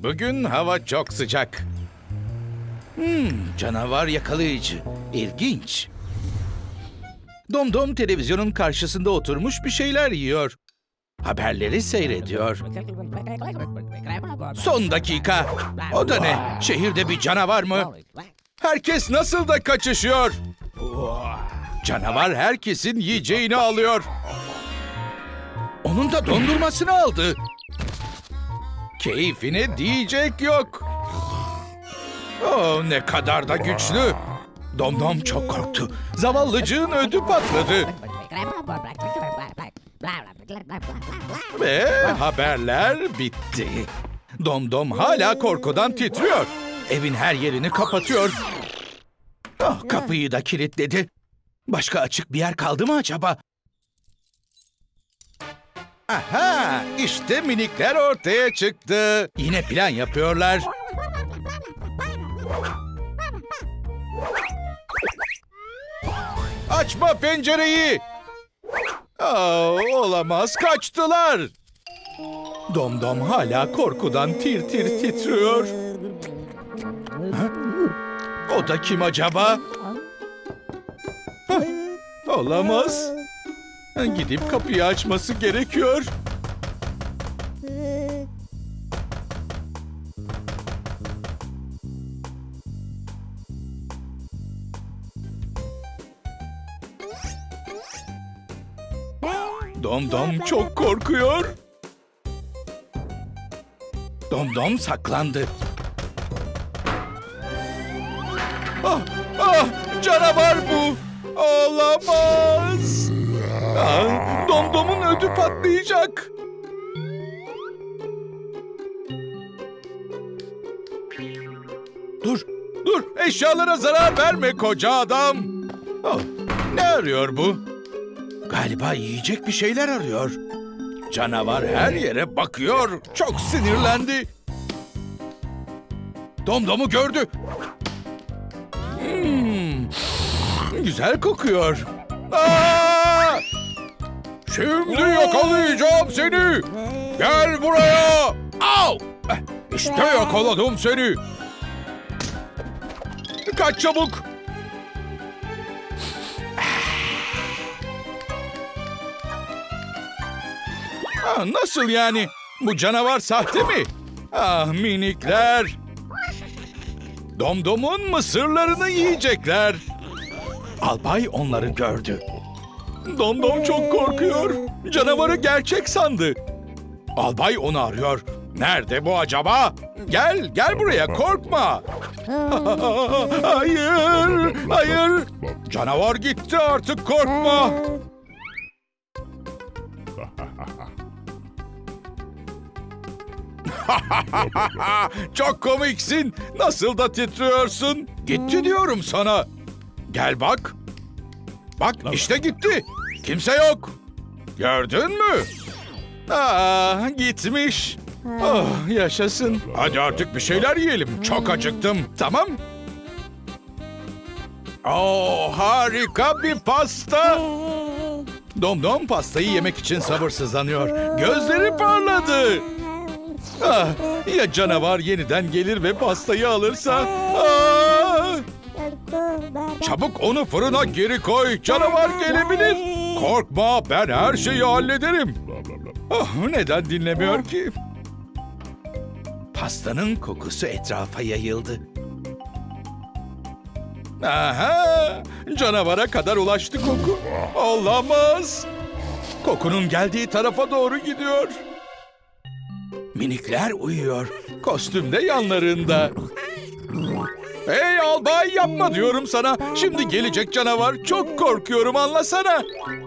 Bugün hava çok sıcak. Canavar yakalayıcı. İlginç. Domdom televizyonun karşısında oturmuş bir şeyler yiyor. Haberleri seyrediyor. Son dakika. O da ne? Şehirde bir canavar mı? Herkes nasıl da kaçışıyor? Canavar herkesin yiyeceğini alıyor. Onun da dondurmasını aldı. Keyfine diyecek yok. Oh, ne kadar da güçlü. Domdom çok korktu. Zavallıcığın ödü patladı. Ve haberler bitti. Domdom hala korkudan titriyor. Evin her yerini kapatıyor. Oh, kapıyı da kilitledi. Başka açık bir yer kaldı mı acaba? Aha, işte minikler ortaya çıktı. Yine plan yapıyorlar. Açma pencereyi. Olamaz, kaçtılar. Domdom hala korkudan tir tir titriyor. O da kim acaba? Olamaz. Gidip kapıyı açması gerekiyor. Domdom çok korkuyor. Domdom saklandı. Canavar bu. Olamaz. Domdom'un ödü patlayacak. Dur, eşyalara zarar verme koca adam. Ne arıyor bu? Galiba yiyecek bir şeyler arıyor. Canavar her yere bakıyor. Çok sinirlendi. Domdom'u gördü. Güzel kokuyor. Şimdi yakalayacağım seni. Gel buraya. Au! İşte yakaladım seni. Kaç çabuk. Nasıl yani? Bu canavar sahte mi? Minikler. Domdom'un mısırlarını yiyecekler. Albay onları gördü. Domdom çok korkuyor. Canavarı gerçek sandı. Albay onu arıyor. Nerede bu acaba? Gel buraya, korkma. Hayır. Canavar gitti, artık korkma. Çok komiksin. Nasıl da titriyorsun. Gitti diyorum sana. Gel bak. Bak işte gitti. Kimse yok. Gördün mü? Gitmiş. Yaşasın. Hadi artık bir şeyler yiyelim. Çok acıktım. Tamam. Harika bir pasta. Domdom pastayı yemek için sabırsızlanıyor. Gözleri parladı. Ya canavar yeniden gelir ve pastayı alırsa? Çabuk onu fırına geri koy. Canavar gelebilir. Korkma, ben her şeyi hallederim. Neden dinlemiyor ki? Pastanın kokusu etrafa yayıldı. Canavara kadar ulaştı koku. Olamaz. Kokunun geldiği tarafa doğru gidiyor. Minikler uyuyor. Kostüm de yanlarında. Hey albay, yapma diyorum sana. Şimdi gelecek canavar. Çok korkuyorum, anlasana.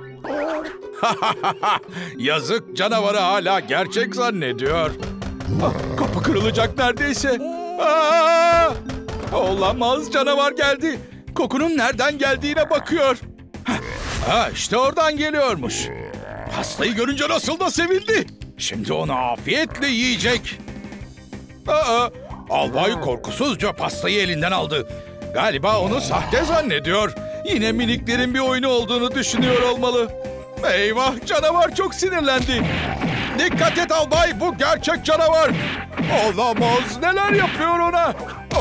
Yazık, canavarı hala gerçek zannediyor. Kapı kırılacak neredeyse. Olamaz, canavar geldi. Kokunun nereden geldiğine bakıyor. İşte oradan geliyormuş. Pastayı görünce nasıl da sevindi. Şimdi onu afiyetle yiyecek. Albay korkusuzca pastayı elinden aldı. Galiba onu sahte zannediyor. Yine miniklerin bir oyunu olduğunu düşünüyor olmalı. Eyvah, canavar çok sinirlendi. Dikkat et albay, bu gerçek canavar. Olamaz, neler yapıyor ona?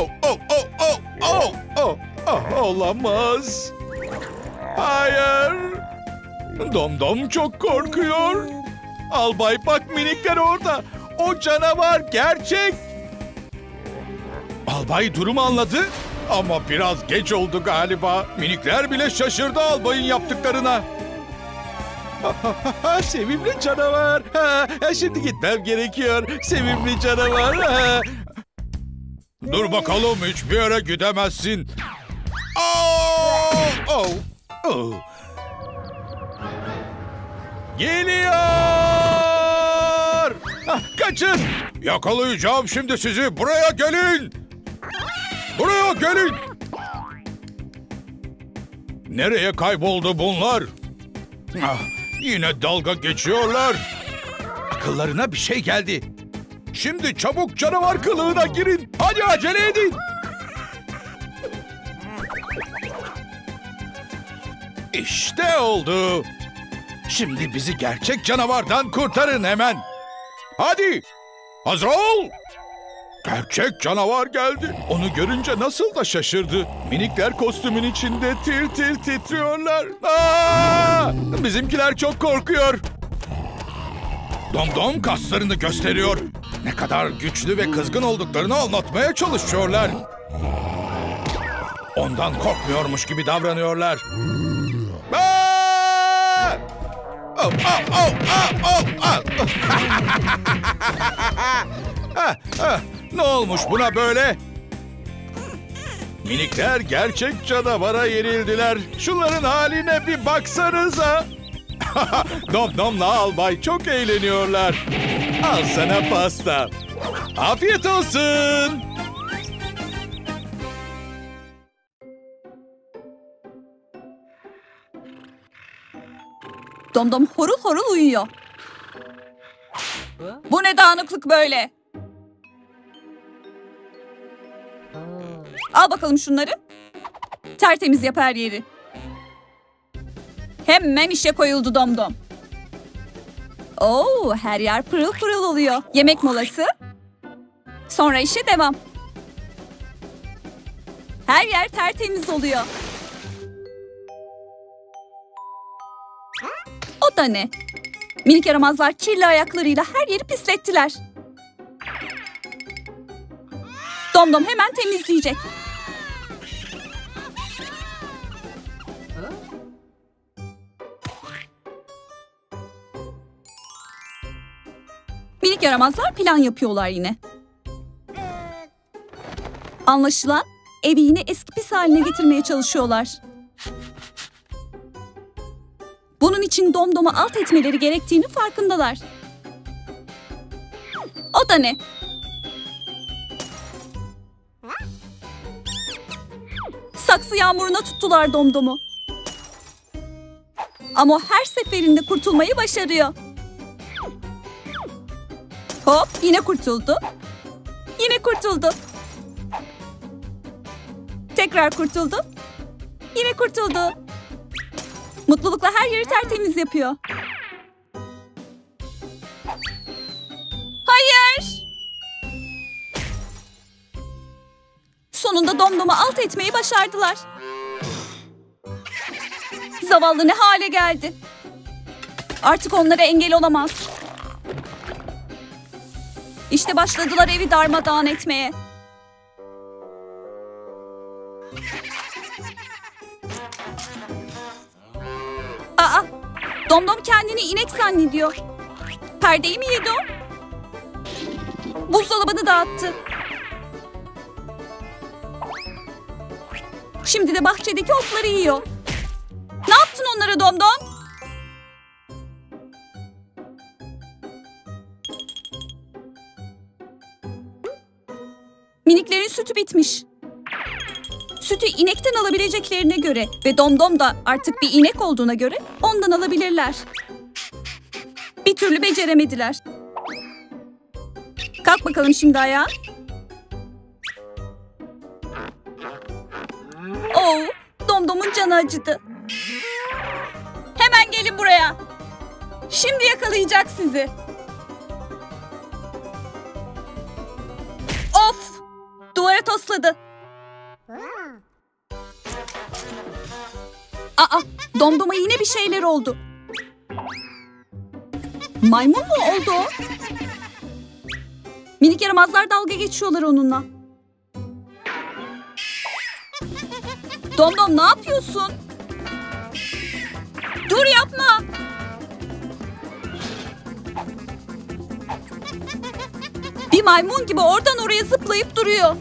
Olamaz. Hayır. Domdom çok korkuyor. Albay bak, minikler orada. O canavar gerçek. Albay durumu anladı ama biraz geç oldu galiba. Minikler bile şaşırdı albayın yaptıklarına. Sevimli canavar. Şimdi gitmem gerekiyor. Sevimli canavar. Dur bakalım, hiçbir yere gidemezsin. Geliyor. Kaçın. Yakalayacağım şimdi sizi. Buraya gelin. Buraya gelin. Nereye kayboldu bunlar? Yine dalga geçiyorlar. Akıllarına bir şey geldi. Şimdi çabuk canavar kılığına girin. Hadi acele edin. İşte oldu. Şimdi bizi gerçek canavardan kurtarın hemen. Hadi. Hazır ol. Gerçek canavar geldi. Onu görünce nasıl da şaşırdı. Minikler kostümün içinde tir tir titriyorlar. Bizimkiler çok korkuyor. Domdom kaslarını gösteriyor. Ne kadar güçlü ve kızgın olduklarını anlatmaya çalışıyorlar. Ondan korkmuyormuş gibi davranıyorlar. Ne olmuş buna böyle? Minikler gerçek canavara yenildiler. Şunların haline bir baksanıza. Domdom'la albay çok eğleniyorlar. Al sana pasta. Afiyet olsun. Domdom horul horul uyuyor. Bu ne dağınıklık böyle? Al bakalım şunları. Tertemiz yap her yeri. Hemen işe koyuldu Domdom. Oo, her yer pırıl pırıl oluyor. Yemek molası. Sonra işe devam. Her yer tertemiz oluyor. O da ne? Minik yaramazlar kirli ayaklarıyla her yeri pislettiler. Domdom hemen temizleyecek. Minik yaramazlar plan yapıyorlar yine. Anlaşılan evi yine eski pis haline getirmeye çalışıyorlar. Bunun için Domdom'u alt etmeleri gerektiğini farkındalar. O da ne? Saksı yağmuruna tuttular Domdom'u. Ama o her seferinde kurtulmayı başarıyor. Hop, yine kurtuldu. Yine kurtuldu. Tekrar kurtuldu. Yine kurtuldu. Mutlulukla her yeri tertemiz yapıyor. Hayır! Sonunda Domdom'u alt etmeyi başardılar. Zavallı ne hale geldi. Artık onlara engel olamaz. İşte başladılar evi darmadağın etmeye. Aa, Domdom kendini inek zannediyor. Perdeyi mi yedi o? Buzdolabını dağıttı. Şimdi de bahçedeki otları yiyor. Ne yaptın onlara Domdom? Miniklerin sütü bitmiş. Sütü inekten alabileceklerine göre ve Domdom da artık bir inek olduğuna göre ondan alabilirler. Bir türlü beceremediler. Kalk bakalım şimdi ayağa. Oo, Domdom'un canı acıdı. Hemen gelin buraya. Şimdi yakalayacak sizi. Of! Duvara tosladı. Aa, Domdom'a yine bir şeyler oldu. Maymun mu oldu o? Minik yaramazlar dalga geçiyorlar onunla. Domdom ne yapıyorsun? Dur yapma. Bir maymun gibi oradan oraya zıplayıp duruyor.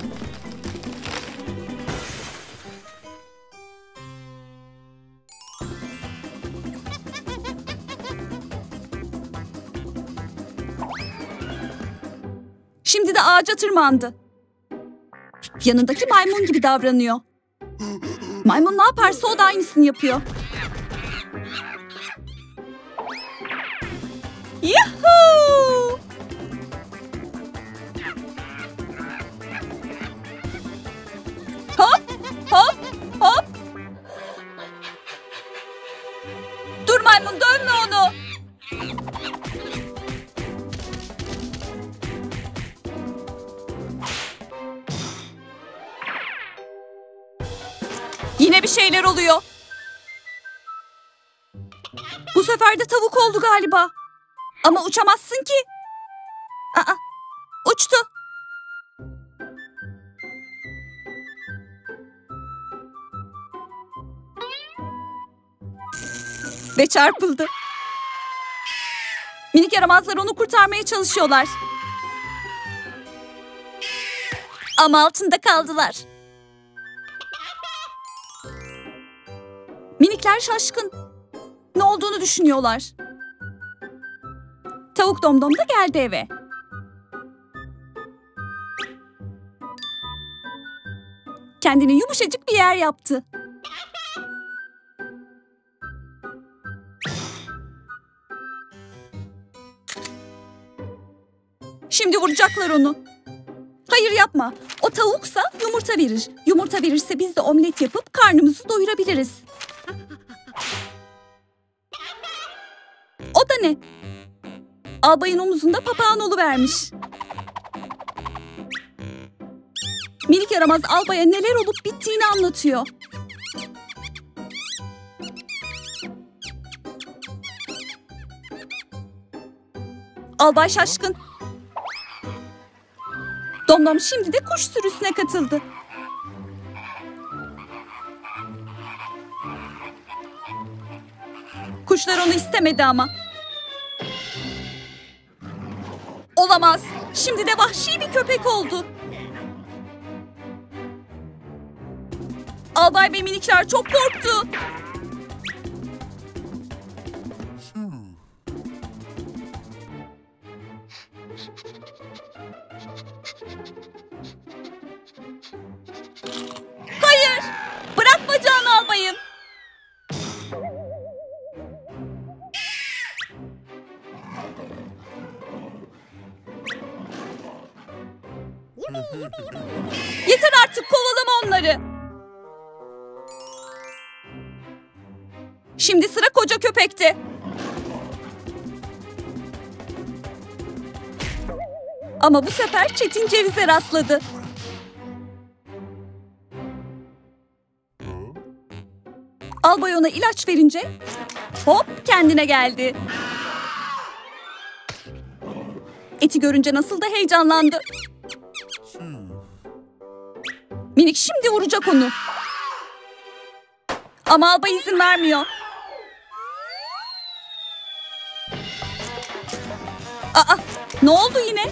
Şimdi de ağaca tırmandı. Yanındaki maymun gibi davranıyor. Maymun ne yaparsa o da aynısını yapıyor. Yuhuu! Hop, hop, hop. Dur maymun, dönme onu. Yine bir şeyler oluyor. Bu sefer de tavuk oldu galiba. Ama uçamazsın ki. Aa, uçtu. Ve çarpıldı. Minik yaramazlar onu kurtarmaya çalışıyorlar. Ama altında kaldılar. Minikler şaşkın. Ne olduğunu düşünüyorlar. Tavuk Domdom da geldi eve. Kendine yumuşacık bir yer yaptı. Şimdi vuracaklar onu. Hayır yapma. O tavuksa yumurta verir. Yumurta verirse biz de omlet yapıp karnımızı doyurabiliriz. O da ne? Albayın omuzunda papağan oluvermiş. Minik yaramaz albaya neler olup bittiğini anlatıyor. Albay şaşkın. Domdom şimdi de kuş sürüsüne katıldı. Kuşlar onu istemedi ama. Olamaz. Şimdi de vahşi bir köpek oldu. Albay ve minikler çok korktu. Hayır! Bırak bacağını albayım. Yeter artık, kovalama onları. Şimdi sıra koca köpekte. Ama bu sefer Çetin Ceviz'e rastladı. Albay ona ilaç verince hop kendine geldi. Eti görünce nasıl da heyecanlandı. Minik şimdi vuracak onu. Ama albay izin vermiyor. Aa, ne oldu yine?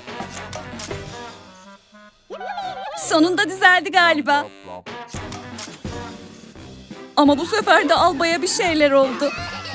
Sonunda düzeldi galiba. Ama bu sefer de albaya bir şeyler oldu.